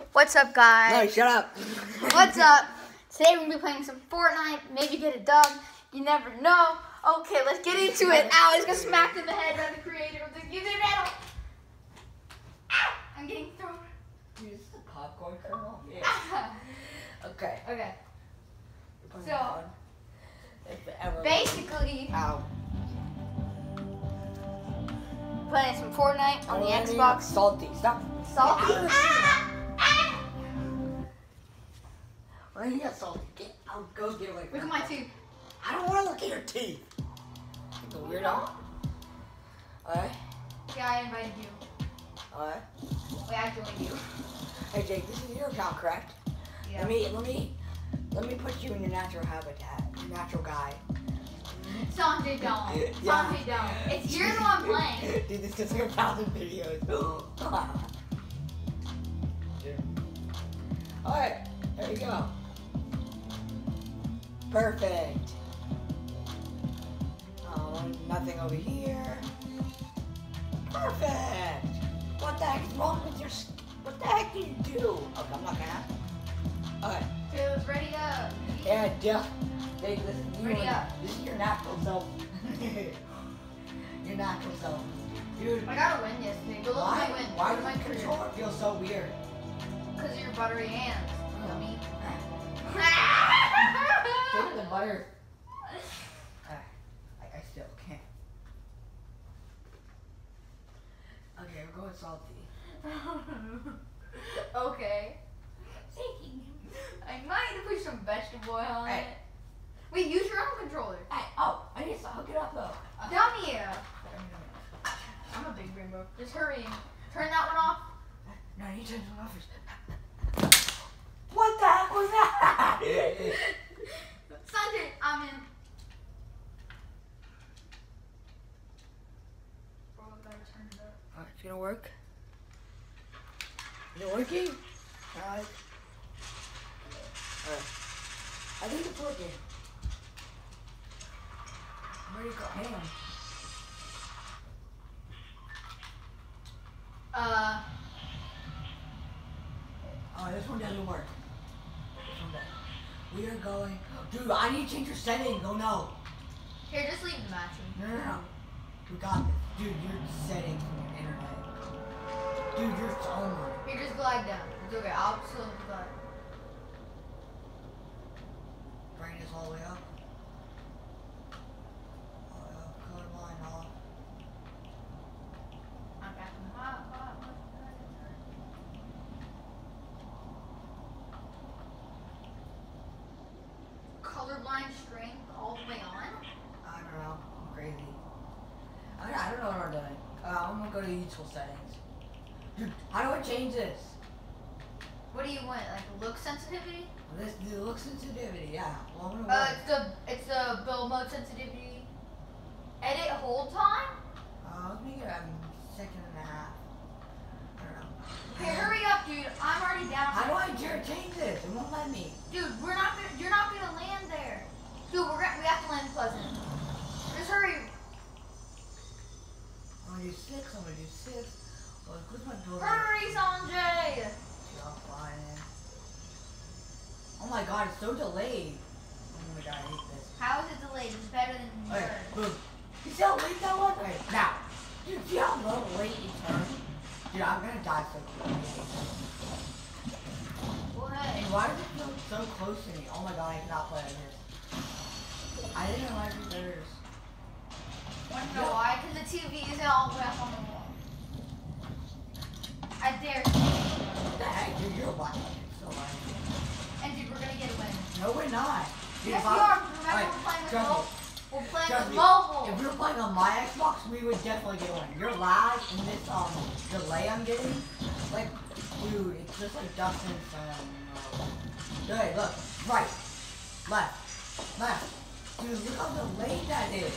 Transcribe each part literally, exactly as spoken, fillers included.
What's up, guys? No, shut up. What's up? Today we're gonna be playing some Fortnite. Maybe get a dub. You never know. Okay, let's get into it. Ow, I was gonna smack in the head by the creator of the YouTube channel. Ow! I'm getting thrown. Dude, is this a popcorn kernel? Yeah. Okay. Okay. So, ever... basically, Ow. playing some Fortnite on the Xbox. Salty. Stop. Salty? Ah! Ah! Why you got salty? Get, I'll go get away from Look at my teeth. I don't want to look at your teeth. You weirdo. Alright. Yeah, I invited you. Alright. Wait, I joined you. Hey Jake, this is your account, correct? Yeah. Let me, let me, let me put you in your natural habitat, your natural guy. Sanjay don't. Yeah. Sanjay don't. It's you're the one playing. Dude, this gets like a thousand videos. Alright, there you go. Perfect. Oh, nothing over here. Perfect. What the heck is wrong with your? What the heck do you do? Okay, I'm not gonna. Alright. Dude, ready up. Yeah, duh. Hey, this is you. Ready up. This is your natural self. Your natural self. Dude. I gotta win this thing. Go look Why? at my win. Why Look at does my my career. controller feel so weird? Because of your buttery hands. Dummy. Take the butter. Uh, I, I still can't. Okay, we're going salty. Okay. I might have put some vegetable oil on Hey. it. Wait, use your own controller. Hey, oh, I need to hook it up though. Uh, Dummy. I'm a big rainbow. Just hurry. Turn that one off. No, you turn it off first. What the heck was that? Sanjay, I'm in. Bro, I gotta turn it up. Alright, it's gonna work. Is it working? Alright. Alright. I think it's working. Where'd it go? Hang on. Uh. Oh, this one doesn't work. This one doesn't. We are going. Dude, I need to change your settings. Oh no. Here, just leave the matching. No, no, no. We got this. Dude, your settings from your internet. Dude, you're so much. Here, just glide down. It's okay. I'll still glide. Bring this all the way up. All the way up. Color line off. I'm back in the hot, hot, hot. Colorblind strength all the way on? I don't know. I'm crazy. I, I don't know what I'm doing. Uh, I'm gonna go to useful settings. Dude, how do I change this? What do you want? Like look sensitivity? This the look sensitivity, yeah. Well, I'm gonna Uh, work. it's the it's the build mode sensitivity. Edit hold time? Uh, let me get a second and a half. I don't know. Okay, hurry up, dude. I'm already down. How do I dare change this? It won't let me. Dude, we're not gonna. You're not gonna land there. Dude, we're gonna. We have to land Pleasant. Just hurry. I'm gonna do six. I'm gonna do six. Well, what's my builder? Hurry, Sanjay. I'm flying. Oh my god, it's so delayed. Oh my god, I hate this. How is it delayed? It's better than Okay, yours. boom. You see how late that was? Okay, now. Dude, see how low late you turn? Dude, I'm gonna die so quickly. What? And why does it feel so close to me? Oh my god, I cannot play like this. I didn't like this. Want to know why? Because the T V is all the way up on the wall. I dare you. What the heck, dude? You're lying. So lying. And dude, we're gonna get a win. No, we're not. Dude, Yes, if we I- are. Remember, Alright, we're playing with trust me. mobile. We're playing Trust with me, mobile. If we were playing on my Xbox, we would definitely get one. Your lag and this um delay I'm getting, like, dude, it's just like dust and sun. Hey, look, right, left, left. Dude, look how delayed that is.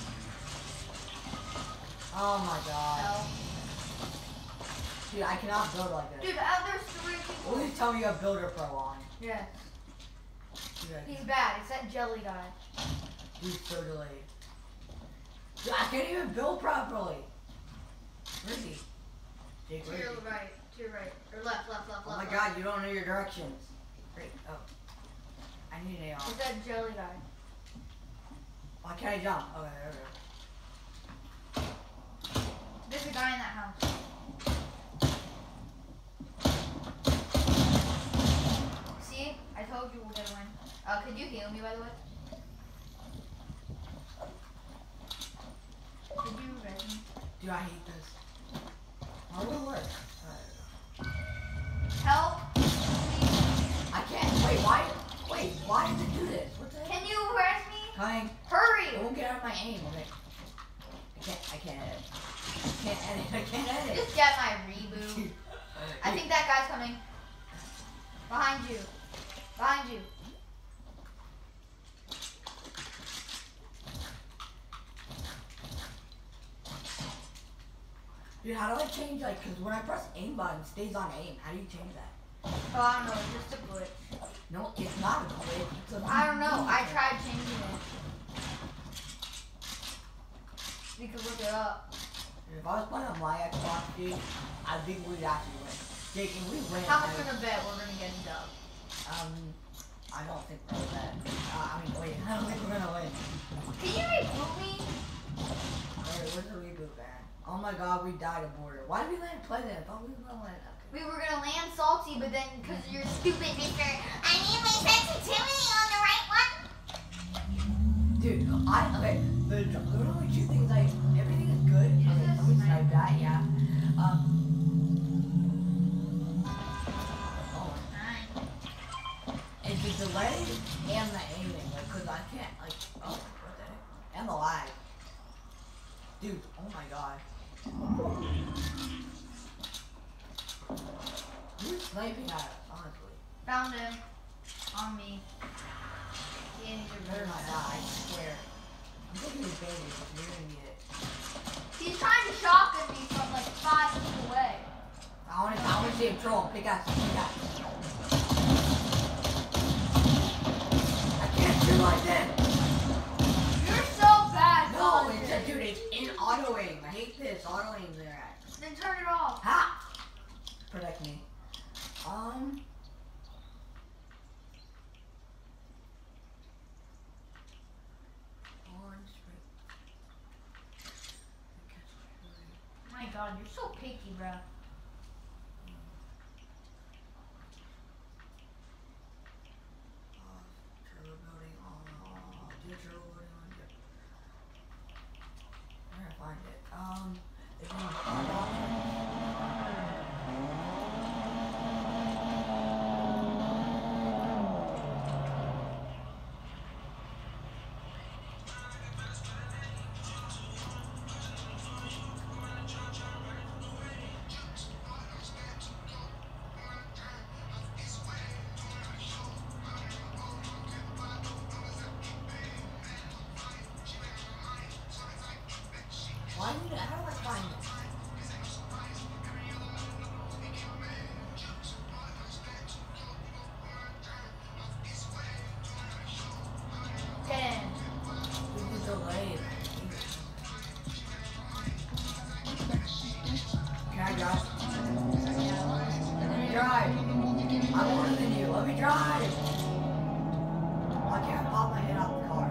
Oh my god. No. Dude, I cannot build like this. Dude, uh, there's three people. Please tell me you have Builder Pro on. Yeah. Dude, I He's bad. It's that jelly guy. Dude, so delayed. Dude, I can't even build properly. Where is he? Jake, To where is your he? right. To To your right. Or left, left, left, Oh left. my god, you don't know your directions. Great. Oh. I need an A R. Is that jelly guy? Why can't I jump? Okay, okay. There's a guy in that house. See? I told you we'll get a win. Uh, could you heal me, by the way? Could you res me? Dude, I hate this. How will it work? Help! I can't. Wait, why? Wait, why does it do this? What the heck? Can you res me? Coming. Hurry! It won't get out of my aim. Okay. I can't. I can't edit. I can't edit. I can't edit. Just get my reboot. I think that guy's coming. Behind you. Behind you. Dude, how do I change, like, because when I press aim button, it stays on aim. How do you change that? Oh, I don't know. It's just a glitch. No, it's not a glitch. It's a I don't know. I tried changing it. We could look it up. If I was playing on my Xbox, dude, I think we'd actually win. Jake, can we win? How much we're gonna bet we're gonna get a dub? Um, I don't think we're gonna bet. Uh, I mean, wait, I don't think we're gonna win. Can you reboot me? Wait, where's the reboot man? Oh my god, we died a border. Why did we land Pleasant? I thought we were gonna land. Okay. We were gonna land salty, but then because you're stupid, Mister, I need my sensitivity on the right one. Dude, I okay. The literally two things I everything is good. You Okay, just let me snipe. snipe that. Yeah. Um. Oh. Nine. It's the delay and the aiming, like, cause I can't, like, oh, what the heck? And the lag. Dude, oh my god. You're sniping at us, honestly. Found him. On me. He needs You to better better not die, I swear. I'm taking his baby, because you're gonna need it. He's trying to shotgun me from like five feet away. I wanna, I wanna see him troll. Pickaxe, pickaxe. I can't shoot like this! You're so bad. No, Colin. it's a, dude, it's in auto aim. I hate this auto aim there. Then turn it off. Ha! Protect me. Um. Orange spray. My God, you're so picky, bro. Turbo building on. Do turbo building on. Yep. Where did I find it? Um. It's in the Why did I, how do I find it? Get in. This is delayed. Can I drive? Let me drive. I'm older than you. Let me drive. Why can't I pop my head out the car?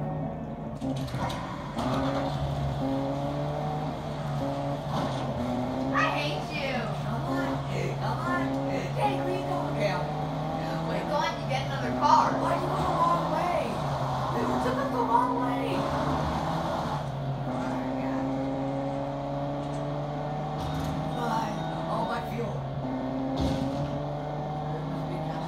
I hate you. Come on. Come on. Hey, green dog. Okay, I'm- We're going to get another car. Why'd you go the wrong way? You took us the wrong way. Bye. Oh, my fuel. There must be gas.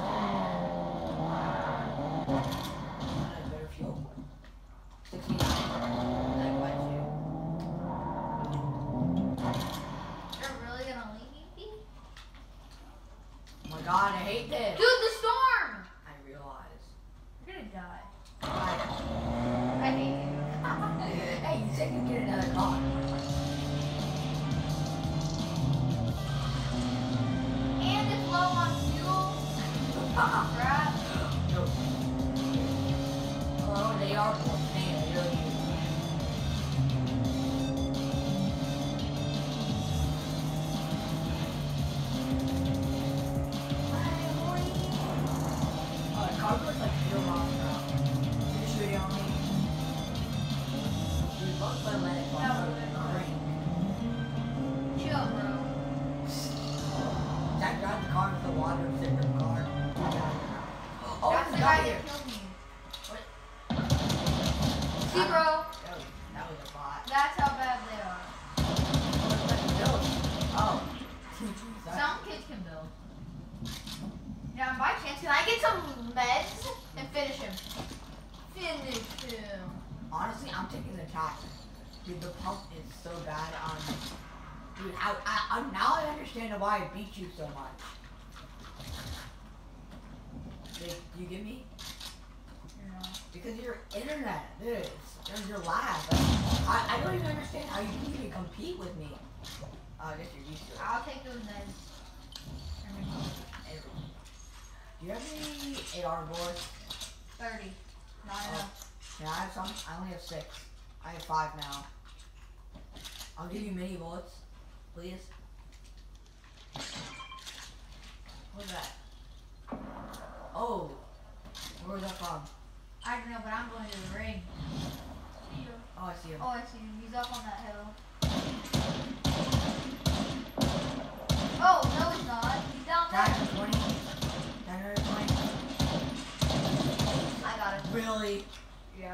I had better fuel. sixty-nine. Like, why'd you? You're really gonna leave me? Oh my god, I hate this. Dude, the storm! I realize. You're gonna die. Bye. I hate you. Hey, you said you'd get another car. And it's low on fuel. Crap. No. Oh, they are both man, I really do. down into the water and sit in your car. Oh, That's it's the not guy here. that killed me. What? See, bro. That was, that was a bot. That's how bad they are. Oh. Some kids can build. Yeah, by chance, can I get some meds and finish him? Finish him. Honestly, I'm taking the tax. Dude, the pump is so bad on. Dude, I, I, I, now I understand why I beat you so much. Dude, do you get me? Yeah. Because of your internet, dude. It's, there's your lag. Like, I, I don't even understand how you can even compete with me. Oh, I guess you're used to it. I'll take those meds. Do you have any A R boards? thirty. Not Oh. enough. Yeah, I have some. I only have six. I have five now. I'll give you mini bullets, please. What's that? Oh, where was that from? I don't know, but I'm going to the ring. See you. Oh, I see him. Oh, I see him. He's up on that hill. Oh, no, he's not. He's down there. nine twenty. nine twenty. I got it. Really? Yeah.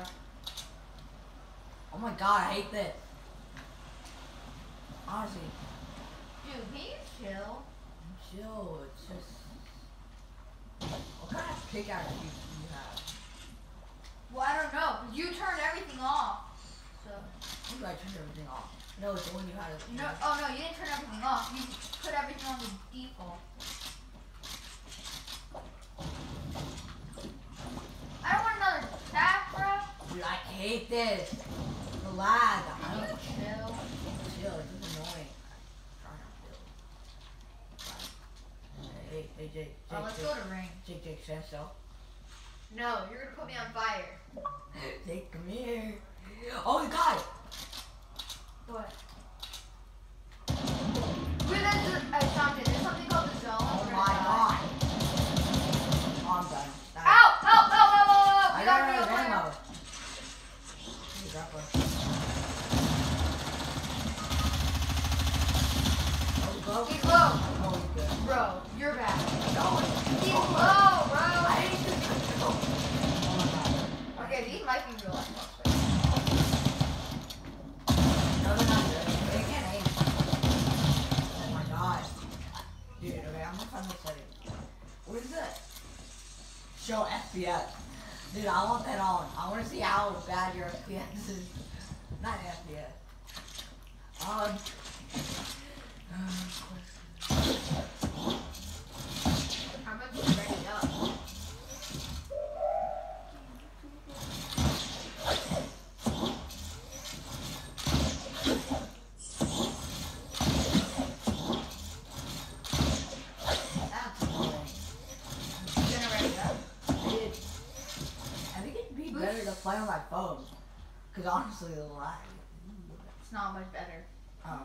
Oh my god, I hate this. Honestly, Dude, can you chill? chill. It's just. What kind of pickaxe do you have? Well, I don't know, because you turned everything off. So. When do I turn everything off? No, it's the one you had. No, oh no, you didn't turn everything off. You put everything on the default. I don't want another tap, bro. Dude, I hate this. The lag. I Can you don't chill? chill. It's just annoying. I'm trying to build. Hey, hey, Jake. Oh, Jake, let's Jake, go to ring. Jake, Jake, stand still. No, you're gonna put me on fire. Jake, come here. Oh, you got it. What? Wait, there's a, uh, something. There's something called the zone. Oh We're my gonna die. god. Oh, I'm done. Done. Ow! Help! Help! Help! Help! Help! I We got got rid real of ammo. fire. Hey, drop one. Oh, go. He's low. Oh, he's good. Bro, you're bad. No. He's Oh, low, bro. I hate this. Oh my god. Okay, these might be real life bugs. No, they're not good. They can't aim. Oh my god. Dude, okay, I'm gonna find this setting. What is it? Show F P S. Dude, I want that on. I want to see how bad your F P S is. Not F P S. Um. I'm gonna be ready up. That's annoying. Gonna ready up. Dude, I think it'd be better to play on my phone. Because honestly, the lag. It's not much better. Um,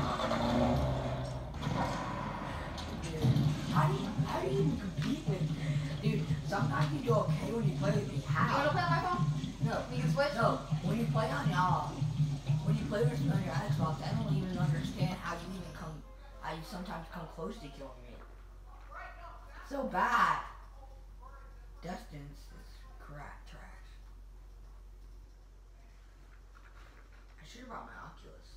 dude, how do you how do you even compete with? Dude, sometimes you do okay when you play with me. You wanna How? play on my phone? No, We can switch? no. When you play on y'all, when you play with me on your Xbox, I don't even understand how you even come. How you sometimes come close to killing me. So bad. Dustin's is crap trash. I should have brought my Oculus.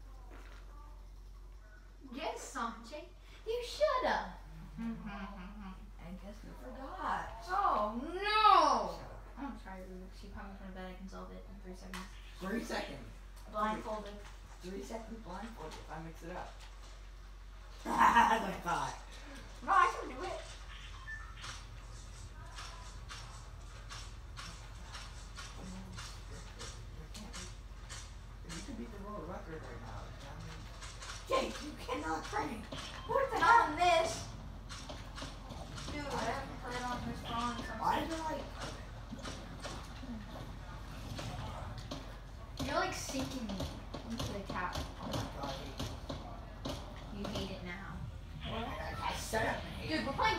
Yes, Sanjay. You should have. I guess we forgot. Oh no! I'm gonna try Rubik's. She promised me that I can solve it in three seconds. Three seconds. Blindfolded. Three seconds blindfolded if I mix it up. That's like five. No, I can do it. You could beat the world record right now. Jake, you cannot train. What the Not hell? on this. Dude, I have to put it on this phone. Why is it like? You're like sinking me into the cap. Oh my god. You hate it now. I, I, I set up. Dude, we're playing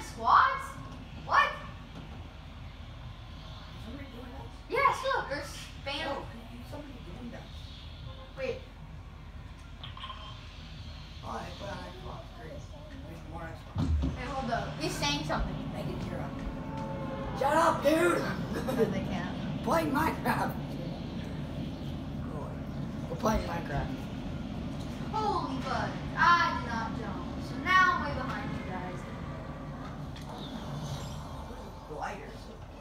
something. Make it zero. Shut up, dude! Because they can't. Playing Minecraft. We're playing Minecraft. Holy fudge. I did not jump. So now I'm way behind you guys. Gliders.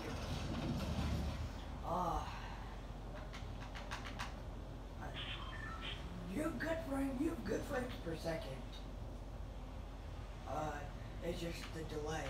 Ah. You have good frame. You have good frames per second. Uh, it's just the delay.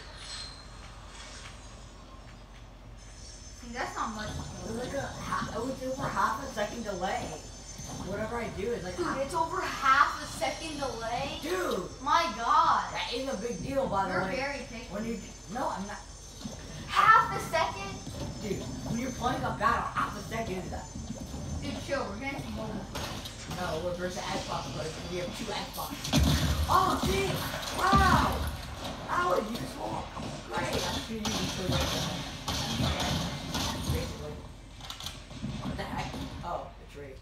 See, that's not much. It's like a half, it was over half a second delay. Whatever I do is like. Dude, half, it's over half a second delay. Dude, My God. that is a big deal, by the You're way. very picky. When you no, I'm not. Half a second? Dude, when you're playing a battle, half a second is that. Dude, chill. We're getting some mobile. No, we're versus Xbox players. We have two Xbox. Oh, gee! Wow! That was useful. Great. I'm sure you can still get that. Basically. What the heck? Oh, the tree.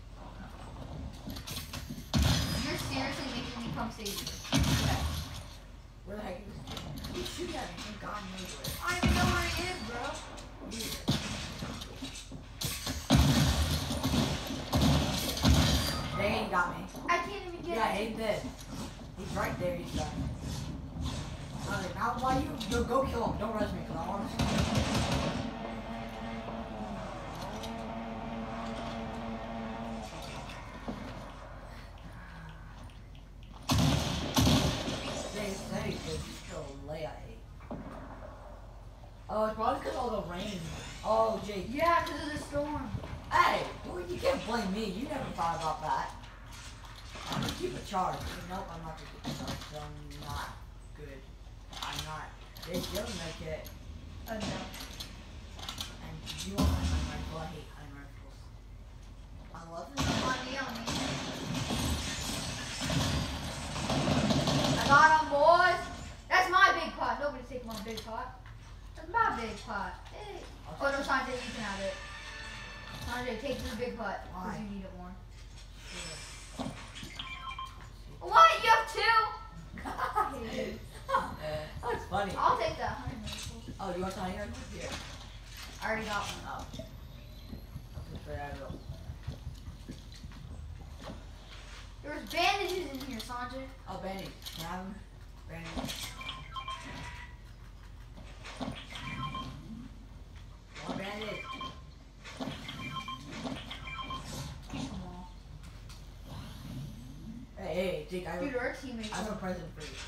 You're seriously making me come save you. Yeah. Where the heck is this kid? He's shooting at me from God knows where. I don't even know where he is, bro. Weird. They ain't got me. I can't even get Yeah, it. he did. He's right there, he's done. Alright, now why you no, go kill him. Don't rush me, because I want to see him. They said he could kill Leia. Oh, it's probably because of all the rain. Oh, Jake. Yeah, because of the storm. Hey, well, you can't blame me. You never thought about that. I'm gonna keep a charge. Nope, I'm not gonna keep a charge. So I'm not good. I'm not. They still make it. Oh, no. And you want my hunting rifle? I hate hunting rifles. I love them. On me, on me. I got him, boys. That's my big pot. Nobody's taking my big pot. That's my big pot. Hey. Oh, no, Sanjay, you can have it. Sanjay, take the big pot. Why? Because you need it more. Sure. What? You have two? That's funny. I'll take that hunting rifle. Oh, you want hunting rifle? Here. I already got one. Oh. I'll put that out. There's bandages in here, Sanjay. Oh, bandage. Can I have them? Bandage. More bandage. Come on. Hey, hey, Jake, I have, Dude, our teammates I have a are present for you.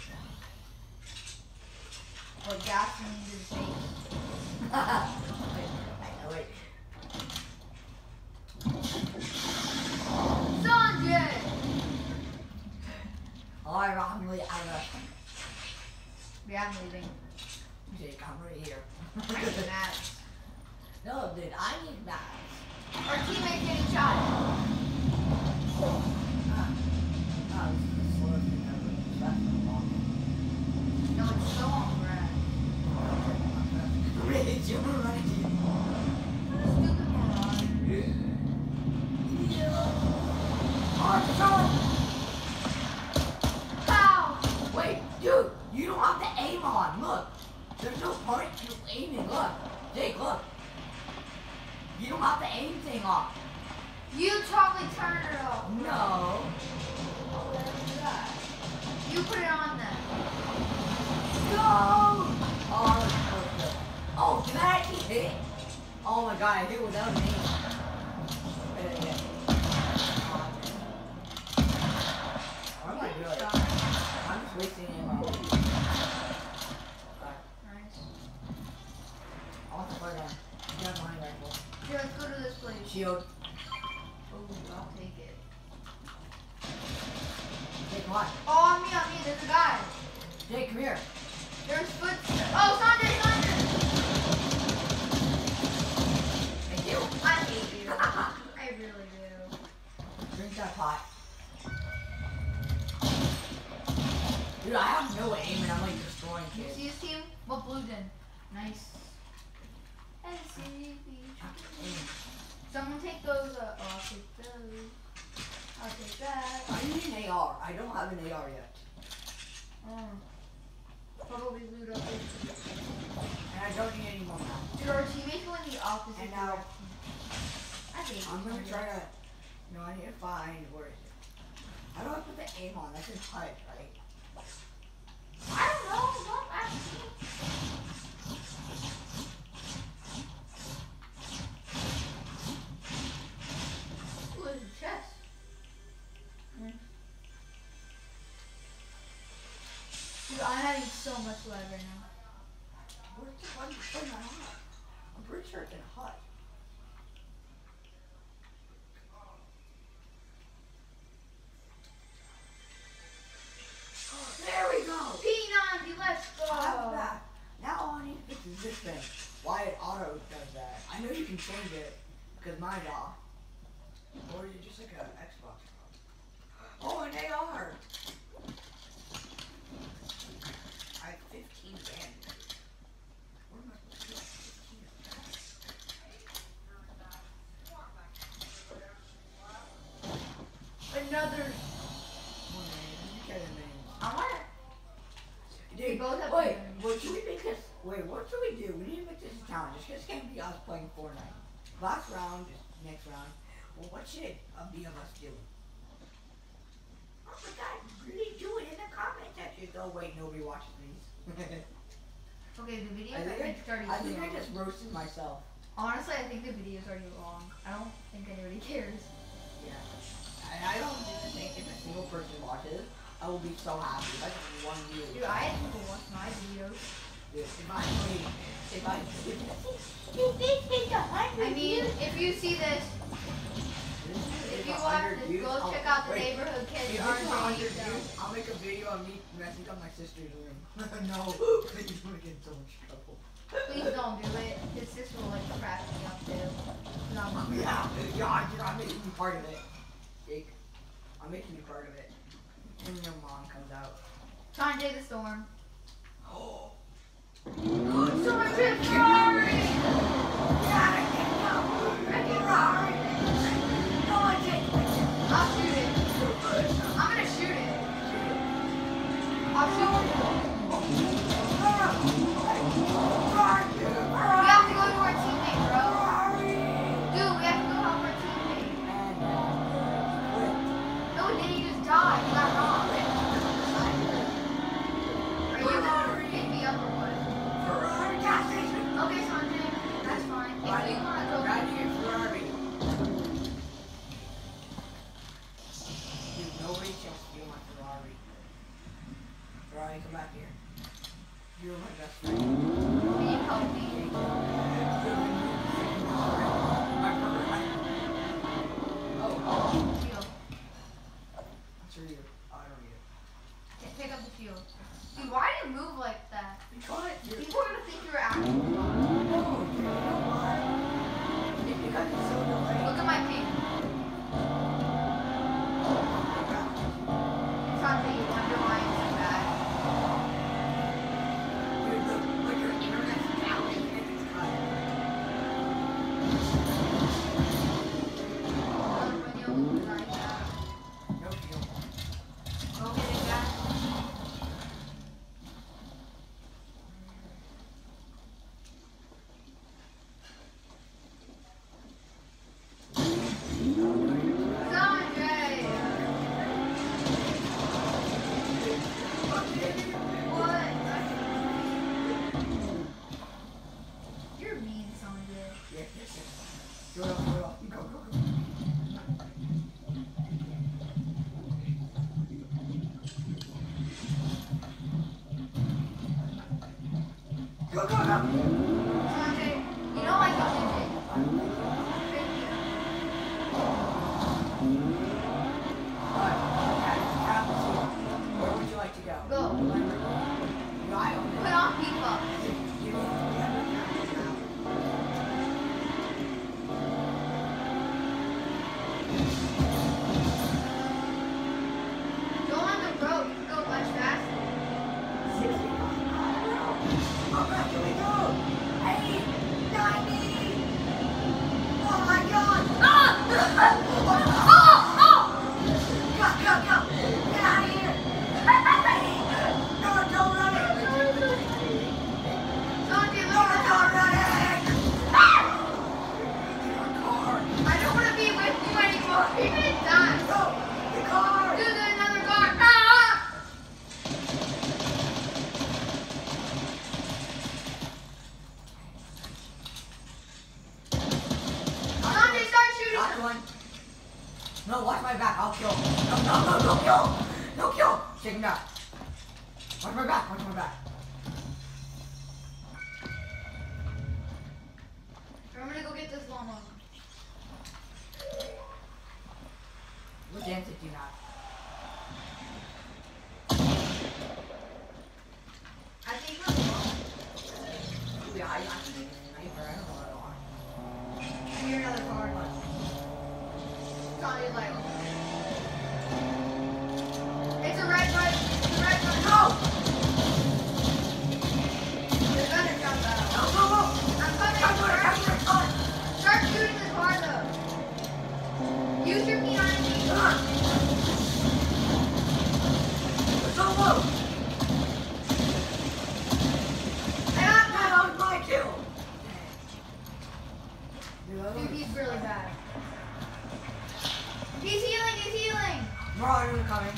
like gasoline to the face. wait, wait, wait. Sanjay! Alright, I'm really out of Yeah, I'm leaving. Jake, I'm right here. I need mats. No, dude, I need mats. Our teammate's getting shot. Ah, ah, this is the slowest thing ever. That's so long. No, it's so on grass. Really, you want to run into you? Stupid marauder. Oh, Pow! wait, dude, you don't have to aim on. Look, there's no point to aiming. Look, Jake, look. You don't have to aim thing off. You totally turned it off. No. Oh, where is that? You put it on then. No. Oh, that was so good. Oh, did I actually hit? Oh my god, I hit without an aim. Wait, wait, wait. Oh, what am I doing? I'm just wasting ammo. Nice. I want to play that. You got my rifle. Here, let's go to this place. Shield. Oh, I'll take it. Jake, come on. Oh, on me, on me. There's a guy. Jake, come here. There's footsteps. Oh, Sanjay, Sanjay! Thank you. I hate you. I really do. Drink that pot. Dude, I have no aim and I'm like destroying You kids. see his team? What blue then? Nice. And see Someone take those. Uh, oh, I'll take those. I'll take that. I need an A R. I don't have an A R yet. Oh. Probably loot up this. I'm gonna try to. No, I need to find where is it? How do I put the aim on? That's in H U D, right? I don't know. Don't ask me. Ooh, there's a chest. Mm. Dude, I'm having so much lag right now. Where's the button to turn that on? I'm pretty sure it's in H U D. There we go! P ninety, let's go! I'm back. Now all I need to fix is this thing. Why it auto does that. I know you can change it because mine's off. Or you're just like an Xbox. Oh, an A R! I have fifteen bands. What am I supposed to do? fifteen of that? Another. Oh man, you get it, man. I want it. Dude, We both have wait, to- what should we make this? Wait, what should we do? We need to make this a challenge. This can't be us playing Fortnite. Last round, next round. Well, what should uh, be of us do? Oh my god, really do it in the comment section. Oh wait, nobody watches these. Okay, the video I I think, think I, started I, think I long. just roasted myself. Honestly, I think the video's already long. I don't think anybody cares. Yeah. I, I don't even think if a single person watches, I will be so happy. That's one view. Dude, I had people watch my videos. Dude, if I wait, if I if, if this is a hundred I mean, if you see this, if you watch this, go check out the neighborhood kids. If R it's J a hundred stuff. views, I'll make a video of me messing up my sister's room. No, please don't get in so much trouble. Please don't do it. His sister will like crap me up too. 'Cause I'm- Yeah, yeah, dude, I'm making you part of it. Jake, I'm making you part of it. And your mom comes out. Sanjay the Storm. Oh. Sanjay Ferrari! Yeah, I can go. Ferrari. No one takes me. I'll shoot it. I'm gonna shoot it. I'll shoot it. We have to go to our teammate, bro. Dude, we have to go help our teammate. No, did he just die? He got robbed. Are you gonna pick me up or what? Okay, Sanjay, that's fine. If you wanna go, Dude, nobody shall steal my Ferrari. Ferrari, come back here. You're my best friend. can you help me? Oh, Shield. that's for you. Oh, I don't need it. Okay, pick up the shield. Dude, why do you move like that? Because you're... People are gonna think you're actually. No, you know why? It's because it's so delayed. Look at my ping. Sanjay, you wonder why it's so bad. Dude, look, look, your internet's down and it's cut. Another video looks like that. No deal. Go get it, guys. Sanjay! What? You're mean, Sanjay. Yeah, yes, yes. Go, go, go, go, go, go. Go, go, go! Sanjay, you know I can do it. Alright, okay, have a seat. Where would you like to go? Go. No, I don't Put on people. Give me three hundred pounds now. Go on the road. You can go much faster. sixty miles an hour. How fast can we go? eighty, ninety. Oh my god. Ah! Go, go, go. Get out of here. No, don't run it. Sanjay, No, look at don't run it. Ah! Get our car. I don't want to be No, watch my back. I'll kill. No, no, no, no kill. No kill. Take him down. Watch my back. Watch my back. I'm gonna go get this llama. What dance did you have? I think we're wrong. Yeah, I, I can make it a sniper. I don't know what I want. Here, another card. It's on your leg. It's a red button. It's a red button. No! The gunner jumped out. No, no, no! I'm coming. I'm going, I'm going, I'm going. Start shooting the car though. Use your P ninety. Come on! It's so low! I got one. That was my kill! Dude, he's really bad. He's healing, he's healing! More enemies coming.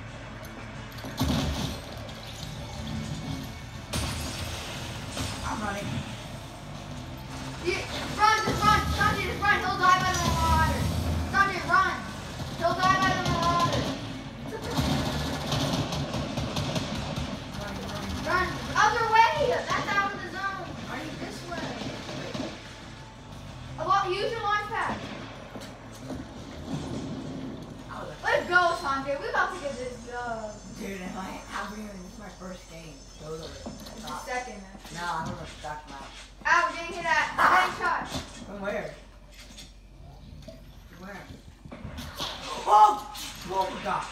I'm running. You, run, just run! Sanjay, just run! He'll die by the water! Sanjay, run! He'll die by the water! Run! Other way! That's out of the zone! Are you this way? A lot, use your launch pad! Let's go, Sanjay. We're about to get this dub. Dude, am I happy? This is my first game. Totally. It's the second, actually. No, I'm gonna stuck now. Ow, we're getting hit at. Getting shot. From where? From where? Oh! Oh my god.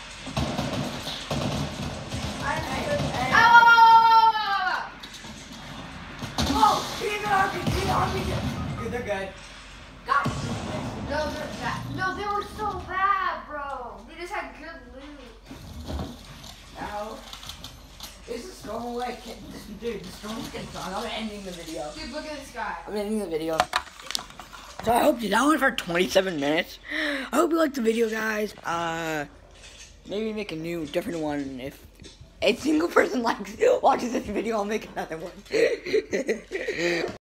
I didn't Hey, know. hey. Ow, ow, ow, ow, ow, Oh! He's an R P G, R P G. Dude, they're good. God. ow. No, they're bad. No, they were so bad, bro. They just had good loot. Ow. Is the storm away? Dude, the storm's getting strong. I'm ending the video. Dude, look at this guy. I'm ending the video. So I hope you that went for twenty-seven minutes. I hope you liked the video, guys. Uh, maybe make a new, different one. If a single person likes watches this video, I'll make another one.